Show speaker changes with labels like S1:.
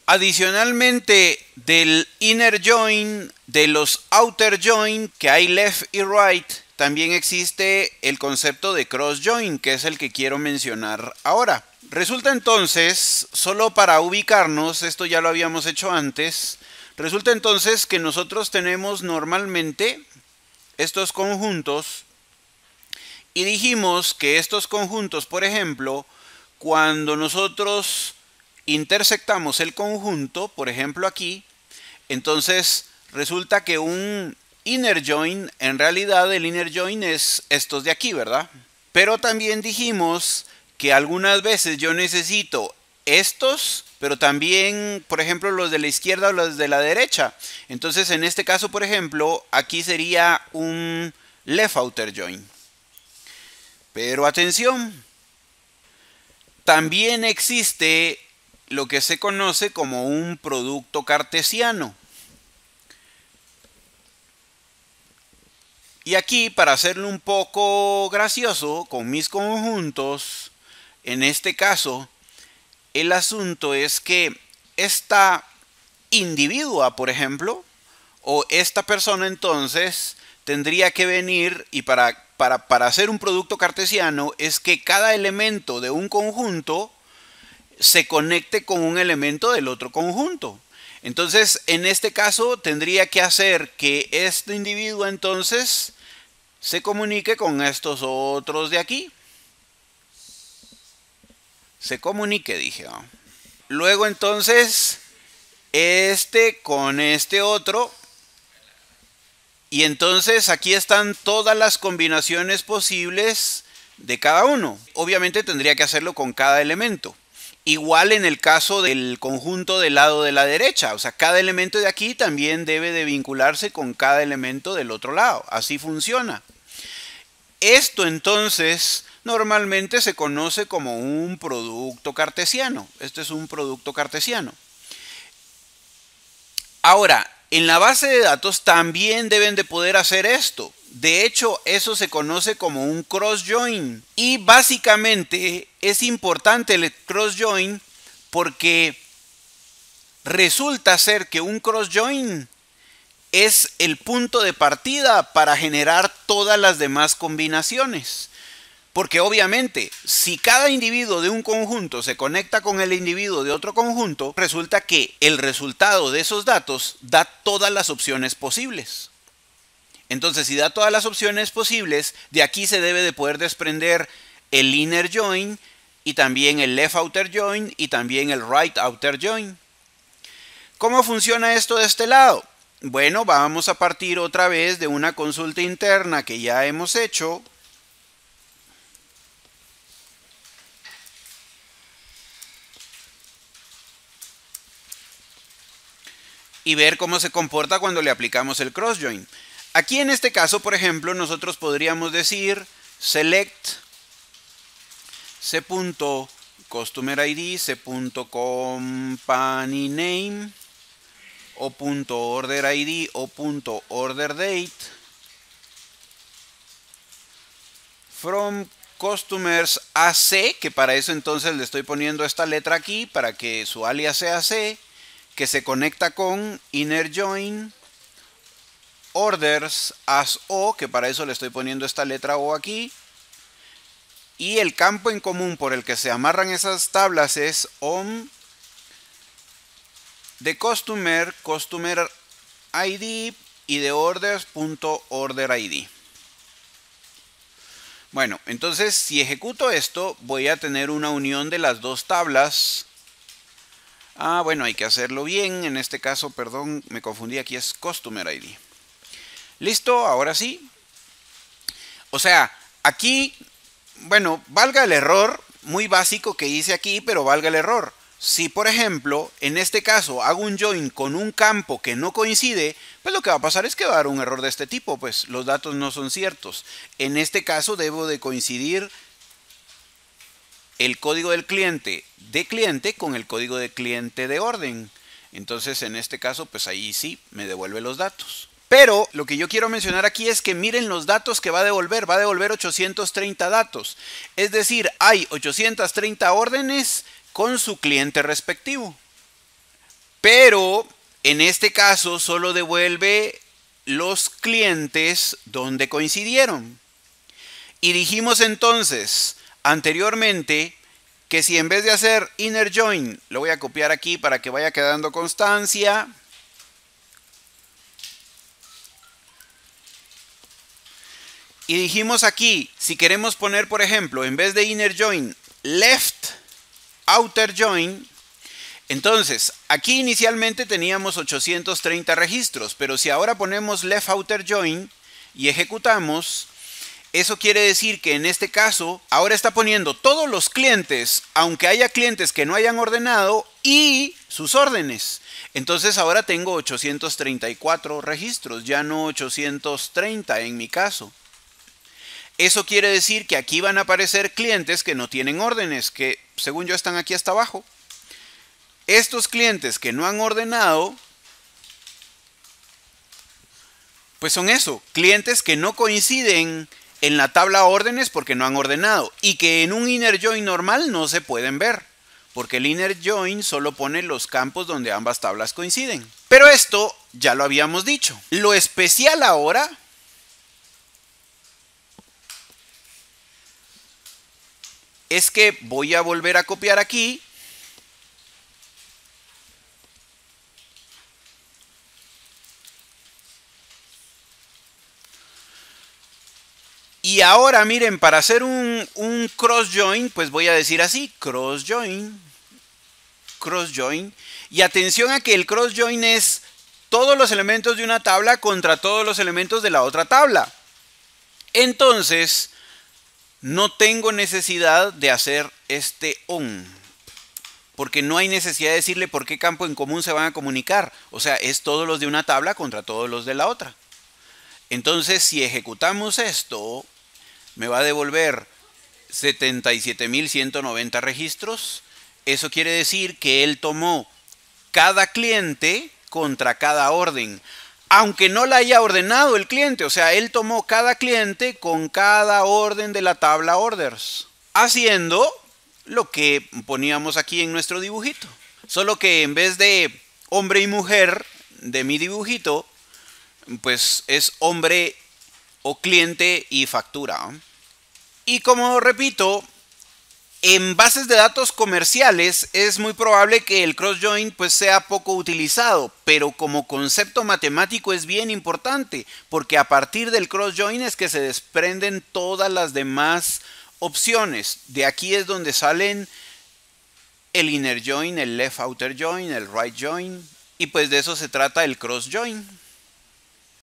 S1: Adicionalmente del inner join, de los outer join que hay left y right, también existe el concepto de cross join, que es el que quiero mencionar ahora. Resulta entonces, solo para ubicarnos, esto ya lo habíamos hecho antes, resulta entonces que nosotros tenemos normalmente estos conjuntos y dijimos que estos conjuntos, por ejemplo, cuando nosotros intersectamos el conjunto, por ejemplo aquí, entonces resulta que un inner join, en realidad el inner join es estos de aquí, ¿verdad? Pero también dijimos que algunas veces yo necesito estos, pero también, por ejemplo, los de la izquierda o los de la derecha. Entonces, en este caso, por ejemplo, aquí sería un left outer join. Pero atención, también existe lo que se conoce como un producto cartesiano. Y aquí, para hacerlo un poco gracioso con mis conjuntos, en este caso, el asunto es que esta individua, por ejemplo, o esta persona entonces tendría que venir y para hacer un producto cartesiano es que cada elemento de un conjunto se conecte con un elemento del otro conjunto. Entonces, en este caso, tendría que hacer que este individuo entonces se comunique con estos otros de aquí. Se comunique, dije. ¿No? Luego entonces, este con este otro. Y entonces aquí están todas las combinaciones posibles de cada uno. Obviamente tendría que hacerlo con cada elemento. Igual en el caso del conjunto del lado de la derecha, o sea, cada elemento de aquí también debe de vincularse con cada elemento del otro lado. Así funciona. Esto entonces normalmente se conoce como un producto cartesiano. Este es un producto cartesiano. Ahora, en la base de datos también deben de poder hacer esto. De hecho, eso se conoce como un cross join. Y básicamente es importante el cross join porque resulta ser que un cross join es el punto de partida para generar todas las demás combinaciones. Porque obviamente, si cada individuo de un conjunto se conecta con el individuo de otro conjunto, resulta que el resultado de esos datos da todas las opciones posibles. Entonces, si da todas las opciones posibles, de aquí se debe de poder desprender el inner join y también el left outer join y también el right outer join. ¿Cómo funciona esto de este lado? Bueno, vamos a partir otra vez de una consulta interna que ya hemos hecho. Y ver cómo se comporta cuando le aplicamos el cross join. Aquí en este caso, por ejemplo, nosotros podríamos decir select c.customer.id, c.company.name o .order.id o .order.date from customers AC, que para eso entonces le estoy poniendo esta letra aquí para que su alias sea C, que se conecta con inner join orders as O, que para eso le estoy poniendo esta letra O aquí, y el campo en común por el que se amarran esas tablas es on de customer ID y de orders.order.id. Bueno, entonces si ejecuto esto voy a tener una unión de las dos tablas. Bueno, hay que hacerlo bien. En este caso, perdón, me confundí. Aquí es Customer ID. Listo, ahora sí. O sea, aquí, bueno, valga el error, muy básico que hice aquí, pero valga el error. Si, por ejemplo, en este caso hago un join con un campo que no coincide, pues lo que va a pasar es que va a dar un error de este tipo, pues los datos no son ciertos. En este caso debo de coincidir el código del cliente de cliente con el código de cliente de orden. Entonces en este caso pues ahí sí me devuelve los datos. Pero lo que yo quiero mencionar aquí es que miren los datos que va a devolver 830 datos. Es decir, hay 830 órdenes con su cliente respectivo. Pero en este caso solo devuelve los clientes donde coincidieron. Y dijimos entonces anteriormente que si en vez de hacer inner join, lo voy a copiar aquí para que vaya quedando constancia. Y dijimos aquí, si queremos poner, por ejemplo, en vez de inner join, left outer join, entonces aquí inicialmente teníamos 830 registros, pero si ahora ponemos left outer join y ejecutamos, eso quiere decir que en este caso ahora está poniendo todos los clientes, aunque haya clientes que no hayan ordenado, y sus órdenes. Entonces ahora tengo 834 registros, ya no 830 en mi caso. Eso quiere decir que aquí van a aparecer clientes que no tienen órdenes, que según yo están aquí hasta abajo. Estos clientes que no han ordenado, pues son eso, clientes que no coinciden en la tabla órdenes porque no han ordenado y que en un inner join normal no se pueden ver, porque el inner join solo pone los campos donde ambas tablas coinciden. Pero esto ya lo habíamos dicho. Lo especial ahora es que voy a volver a copiar aquí y ahora miren, para hacer un cross join, pues voy a decir así, cross join, y atención a que el cross join es todos los elementos de una tabla contra todos los elementos de la otra tabla. Entonces no tengo necesidad de hacer este on, porque no hay necesidad de decirle por qué campo en común se van a comunicar. O sea, es todos los de una tabla contra todos los de la otra. Entonces, si ejecutamos esto, me va a devolver 77.190 registros. Eso quiere decir que él tomó cada cliente contra cada orden, aunque no la haya ordenado el cliente. O sea, él tomó cada cliente con cada orden de la tabla orders, haciendo lo que poníamos aquí en nuestro dibujito. Solo que en vez de hombre y mujer de mi dibujito, pues es hombre o cliente y factura. Y como repito, en bases de datos comerciales es muy probable que el cross join pues sea poco utilizado, pero como concepto matemático es bien importante, porque a partir del cross join es que se desprenden todas las demás opciones. De aquí es donde salen el inner join, el left outer join, el right join, y pues de eso se trata el cross join.